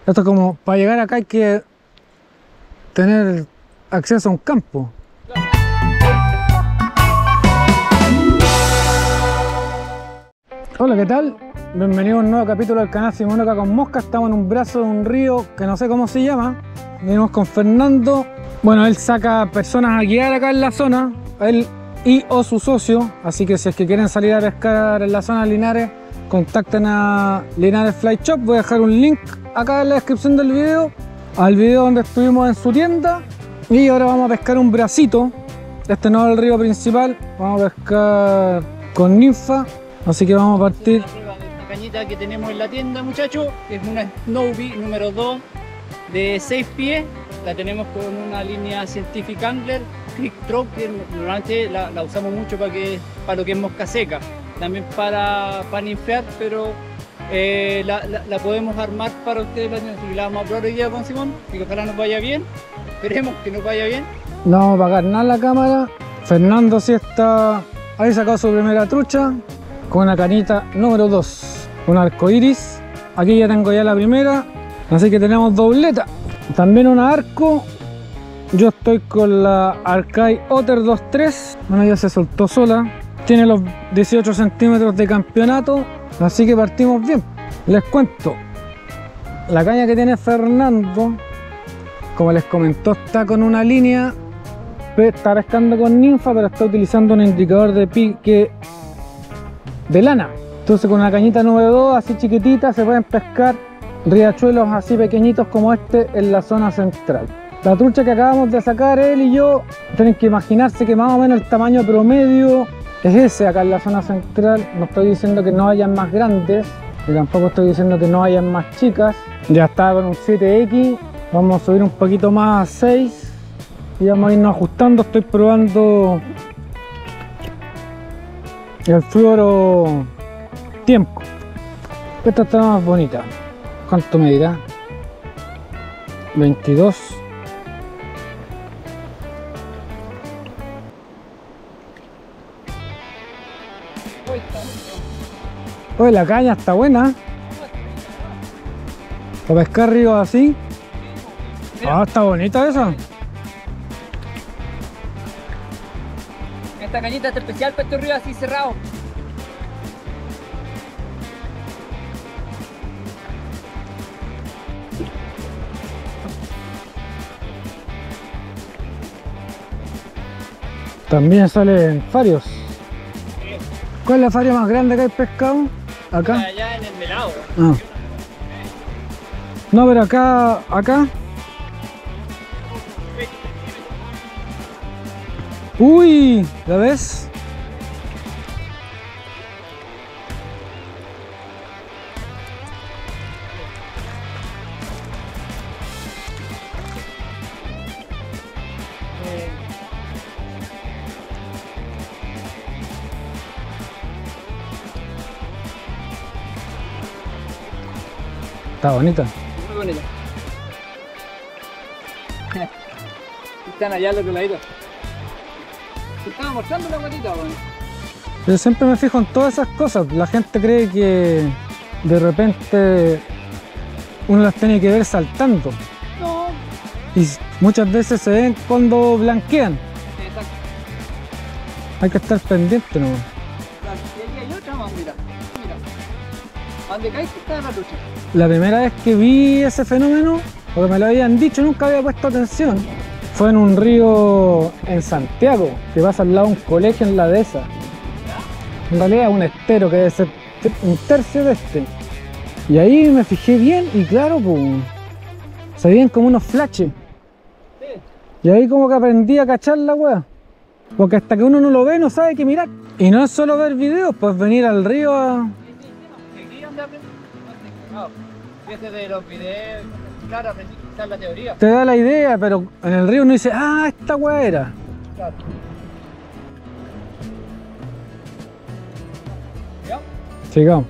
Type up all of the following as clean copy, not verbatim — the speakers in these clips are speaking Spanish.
Esto es como, para llegar acá hay que tener acceso a un campo. Hola, ¿qué tal? Bienvenido a un nuevo capítulo del canal Simonioka con Mosca. Estamos en un brazo de un río que no sé cómo se llama. Venimos con Fernando. Bueno, él saca personas a guiar acá en la zona, él y o su socio. Así que si es que quieren salir a pescar en la zona de Linares, contacten a Linares Fly Shop. Voy a dejar un link acá en la descripción del video, al video donde estuvimos en su tienda. Y ahora vamos a pescar un bracito. Este no es el río principal, vamos a pescar con ninfa. Así que vamos a partir. La prueba de esta cañita que tenemos en la tienda, muchachos, es una Snowy número 2 de 6 pies. La tenemos con una línea Scientific Angler Creek Drop, que normalmente la usamos mucho para lo que es mosca seca, también para ninfear, pero la podemos armar para ustedes. La vamos a probar hoy día con Simón, y que ojalá nos vaya bien. Esperemos que nos vaya bien. No vamos a apagar nada la cámara. Fernando sí está ahí, sacado su primera trucha con una canita número 2, un arco iris. Aquí ya tengo ya la primera, así que tenemos dobleta. También un arco. Yo estoy con la Arkai Otter 2.3. Bueno, ya se soltó sola. Tiene los 18 centímetros de campeonato, así que partimos bien. Les cuento, la caña que tiene Fernando, como les comentó, está con una línea, está pescando con ninfa, pero está utilizando un indicador de pique de lana. Entonces con una cañita número 2 así chiquitita se pueden pescar riachuelos así pequeñitos como este en la zona central. La trucha que acabamos de sacar él y yo, tienen que imaginarse que más o menos el tamaño promedio es ese acá en la zona central. No estoy diciendo que no hayan más grandes y tampoco estoy diciendo que no hayan más chicas. Ya está con un 7X, vamos a subir un poquito más a 6 y vamos a irnos ajustando. Estoy probando el fluoro tiempo. Esta está más bonita. ¿Cuánto me dirá? 22. Oye, la caña está buena. Para pescar ríos así. Ah, está bonita esa. Esta cañita está especial para estos ríos así cerrados. También salen farios. ¿Cuál es la faria más grande que hay pescado? Acá. Allá en el melado. Ah. No, pero acá. Uy, ¿la ves? Está bonita. Muy bonita. Están allá los laditos. Te estaba mostrando la guatita, bueno. Yo siempre me fijo en todas esas cosas. La gente cree que de repente uno las tiene que ver saltando. No. Y muchas veces se ven cuando blanquean. Exacto. Hay que estar pendiente, ¿no? Y aquí hay otra más, mira. Mira. Donde caíste está la trucha. La primera vez que vi ese fenómeno, porque me lo habían dicho, nunca había puesto atención, fue en un río en Santiago, que pasa al lado de un colegio en la dehesa. En realidad un estero que debe ser un tercio de este. Y ahí me fijé bien y claro, pues, se veían como unos flashes. Sí. Y ahí como que aprendí a cachar la wea. Porque hasta que uno no lo ve no sabe qué mirar. Y no es solo ver videos, pues venir al río a... Aquí donde aprendí. Fíjate de los videos, claro, aprendí quizás la teoría. Te da la idea, pero en el río uno dice, ah, esta wea era. Claro. ¿Ya? Sigamos.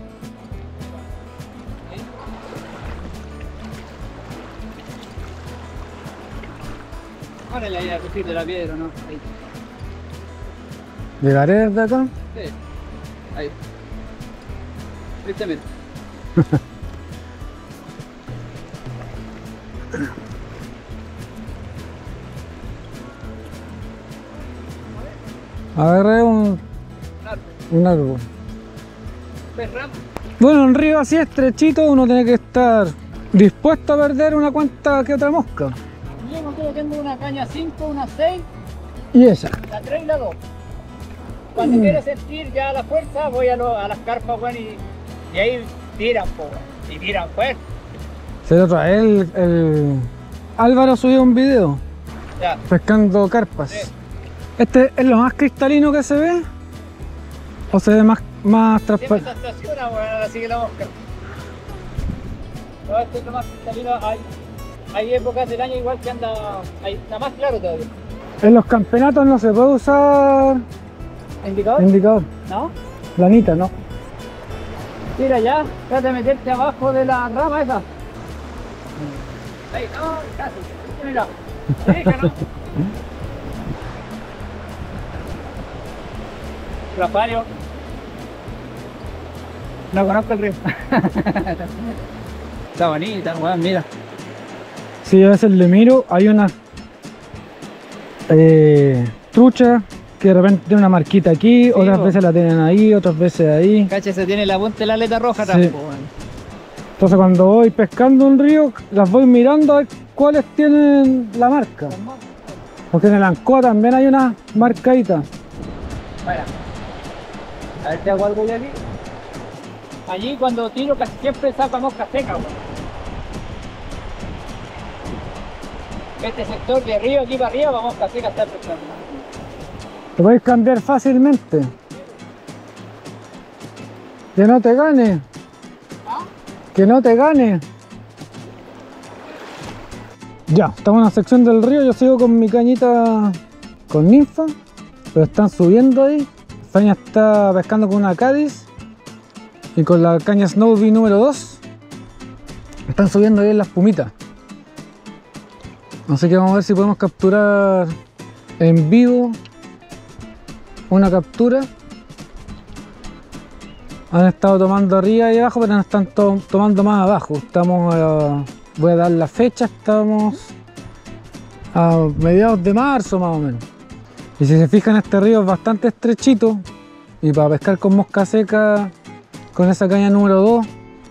Órale ahí a coger de la piedra, ¿no? Ahí. ¿Llegaré desde acá? Sí. Ahí. Viste, mira. Agarré un árbol. Perramos. Bueno, un río así estrechito uno tiene que estar dispuesto a perder una cuanta que otra mosca. Yo tengo una caña 5, una 6, Y esa. la 3 y la 2. Cuando quiero sentir ya la fuerza, voy a las carpas, bueno, y ahí tiran, po, y tiran fuerte. Se otra vez el Álvaro subió un video Ya. pescando carpas. Sí. ¿Este es lo más cristalino que se ve? ¿O se ve más Siempre transparente? se estaciona, bueno, ahora sigue la mosca. No, esto es lo más cristalino. Hay épocas del año igual que anda, está más claro todavía. En los campeonatos no se puede usar ¿Indicador? indicador. ¿No? Lanita, ¿no? Mira ya, trata de meterte abajo de la rama esa. Ahí, no, casi. Mira, déjalo. Rafario. No conozco el río. Está bonita, weón, mira. Si a veces le miro, hay una trucha que de repente tiene una marquita aquí, Sí, otras po. veces la tienen ahí, otras veces ahí. Cacha, se tiene la punta de la aleta roja Sí. tampoco, weón. Entonces cuando voy pescando un río, las voy mirando a ver cuáles tienen la marca. Porque en el Ancoa también hay una marcadita. Mira. A ver, te hago algo de aquí. Allí cuando tiro casi siempre saca mosca seca, weón. Este sector de arriba, aquí para arriba, mosca seca está pescando. Te puedes cambiar fácilmente. Que no te gane. ¿Ah? Que no te gane. Ya, estamos en la sección del río. Yo sigo con mi cañita con ninfa, pero están subiendo ahí. Feña está pescando con una Cádiz y con la caña Snowbee número 2. Están subiendo ahí en las pumitas. Así que vamos a ver si podemos capturar en vivo una captura. Han estado tomando arriba y abajo, pero no están tomando más abajo. Voy a dar la fecha, estamos a mediados de marzo más o menos. Y si se fijan, este río es bastante estrechito y para pescar con mosca seca con esa caña número 2,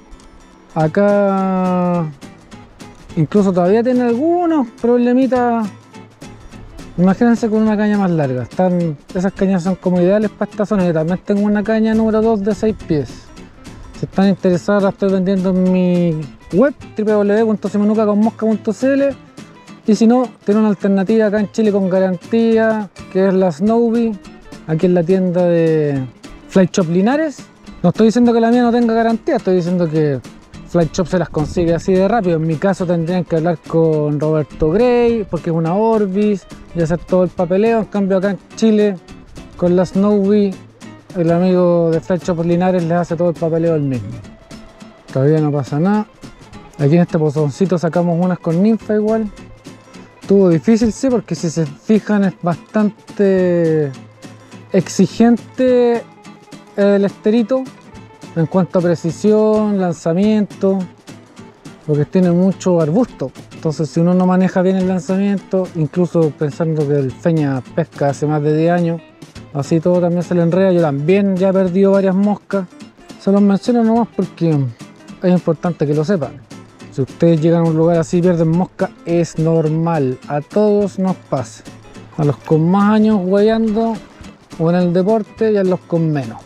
acá incluso todavía tiene algunos problemitas. Imagínense con una caña más larga. Esas cañas son como ideales para esta zona. Yo también tengo una caña número 2 de 6 pies. Si están interesados, la estoy vendiendo en mi web www.simonucaconmosca.cl. Y si no, tiene una alternativa acá en Chile con garantía, que es la Snowbee, aquí en la tienda de Fly Shop Linares. No estoy diciendo que la mía no tenga garantía, estoy diciendo que Fly Shop se las consigue así de rápido. En mi caso tendrían que hablar con Roberto Gray, porque es una Orbis, y hacer todo el papeleo. En cambio acá en Chile, con la Snowbee, el amigo de Fly Shop Linares les hace todo el papeleo él mismo. Todavía no pasa nada. Aquí en este pozoncito sacamos unas con ninfa igual. Estuvo difícil, sí, porque si se fijan es bastante exigente el esterito en cuanto a precisión, lanzamiento, porque tiene mucho arbusto. Entonces si uno no maneja bien el lanzamiento, incluso pensando que el Feña pesca hace más de 10 años, así todo también se le enreda. Yo también ya he perdido varias moscas. Se los menciono nomás porque es importante que lo sepan. Si ustedes llegan a un lugar así y pierden mosca, es normal, a todos nos pasa. A los con más años hueveando o en el deporte y a los con menos.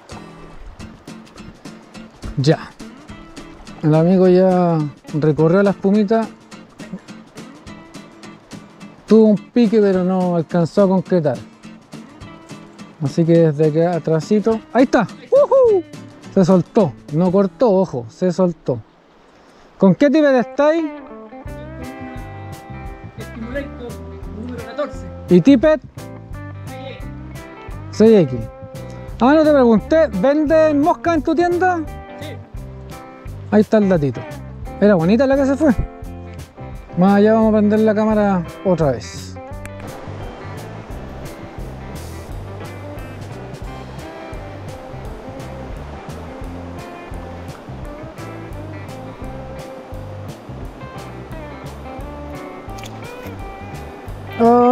Ya. El amigo ya recorrió las pumitas. Tuvo un pique pero no alcanzó a concretar. Así que desde que atrásito... ¡Ahí está! ¡Uhú! Se soltó. No cortó, ojo, se soltó. ¿Con qué tipet estáis? Estimulator número 14. ¿Y tipet? 6X. Ah, no te pregunté, ¿vendes mosca en tu tienda? Sí. Ahí está el datito. Era bonita la que se fue. Más allá vamos a prender la cámara otra vez.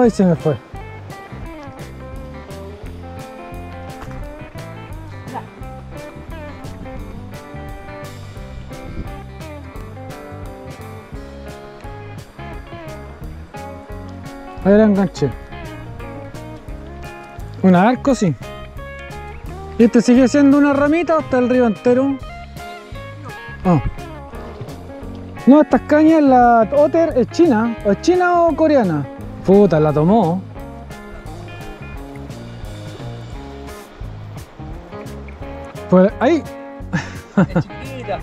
Ay, se me fue. Ahí la enganché. Un arco, sí. ¿Y este sigue siendo una ramita o está el río entero? Ah. No, estas cañas, la Otter es china. ¿O es china o coreana? Puta, la tomó. Pues ahí. Es chiquita.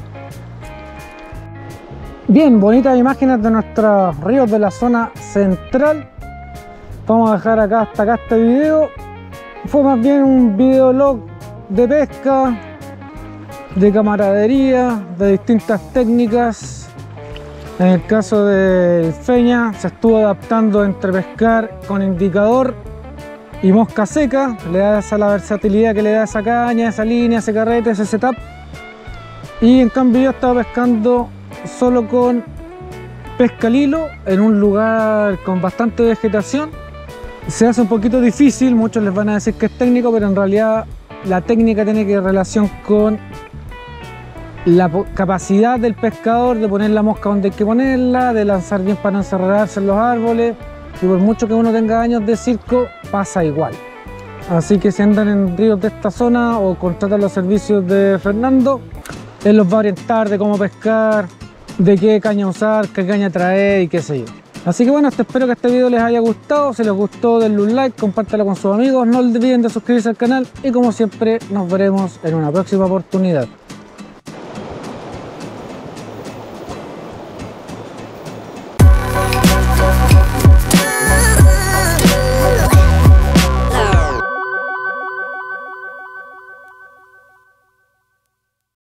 Bien, bonitas imágenes de nuestros ríos de la zona central. Vamos a dejar acá hasta acá este video. Fue más bien un videolog de pesca, de camaradería, de distintas técnicas. En el caso del Feña se estuvo adaptando entre pescar con indicador y mosca seca. Le da esa la versatilidad que le da esa caña, esa línea, ese carrete, ese setup. Y en cambio yo estaba pescando solo con pesca al hilo en un lugar con bastante vegetación. Se hace un poquito difícil, muchos les van a decir que es técnico, pero en realidad la técnica tiene que ver relación con la capacidad del pescador de poner la mosca donde hay que ponerla, de lanzar bien para no encerrarse en los árboles, y por mucho que uno tenga años de circo, pasa igual. Así que si andan en ríos de esta zona o contratan los servicios de Fernando, él los va a orientar de cómo pescar, de qué caña usar, qué caña traer y qué sé yo. Así que bueno, espero que este video les haya gustado. Si les gustó, denle un like, compártelo con sus amigos, no olviden de suscribirse al canal y como siempre nos veremos en una próxima oportunidad.